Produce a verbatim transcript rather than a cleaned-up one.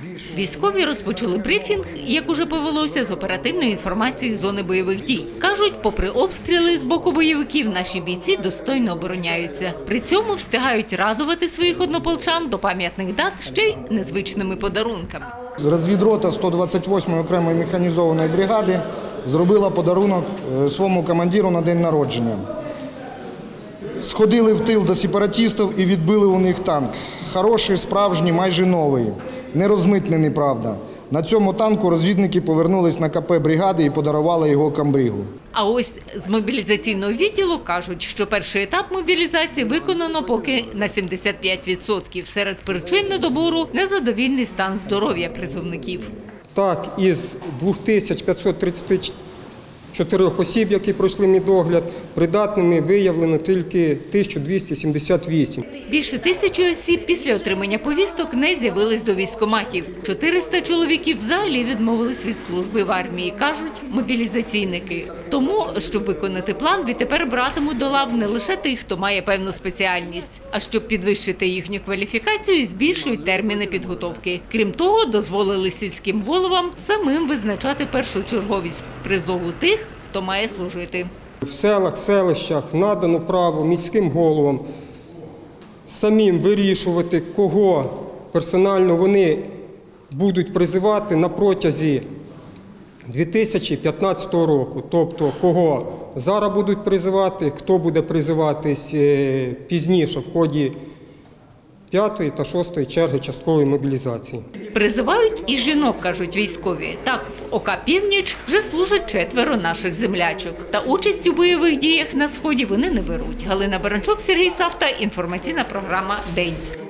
Військові розпочали брифінг, як уже повелося, з оперативної інформації з зони бойових дій. Кажуть, попри обстріли з боку бойовиків, наші бійці достойно обороняються. При цьому встигають радувати своїх однополчан до пам'ятних дат ще й незвичними подарунками. Розвідрота сто двадцять восьмої окремої механізованої бригади зробила подарунок своєму командиру на день народження. Сходили в тил до сепаратистів і відбили у них танк. Хороший, справжній, майже новий. Не розмитнений, правда. На цьому танку розвідники повернулись на КП бригади і подарували його комбригу. А ось з мобілізаційного відділу кажуть, що перший етап мобілізації виконано поки на сімдесят п'ять відсотків. Серед причин недобору – незадовільний стан здоров'я призовників. Так, із двох тисяч п'ятсот тридцяти чотирьох осіб, які пройшли медогляд, придатними виявлено тільки тисяча двісті сімдесят вісім. Більше тисячі осіб після отримання повісток не з'явились до військкоматів. чотириста чоловіків взагалі відмовились від служби в армії, кажуть мобілізаційники. Тому, щоб виконати план, відтепер братимуть до лав не лише тих, хто має певну спеціальність, а щоб підвищити їхню кваліфікацію, збільшують терміни підготовки. Крім того, дозволили сільським головам самим визначати першочерговість призову тих, хто має служити. В селах, селищах надано право міським головам самим вирішувати, кого персонально вони будуть призивати на протязі дві тисячі п'ятнадцятого року. Тобто, кого зараз будуть призивати, хто буде призиватись пізніше в ході п'ятої та шостої черги часткової мобілізації. Призивають і жінок, кажуть військові. Так, в ОК «Північ» вже служать четверо наших землячок. Та участь у бойових діях на Сході вони не беруть. Галина Баранчук, Сергій Савта, інформаційна програма «День».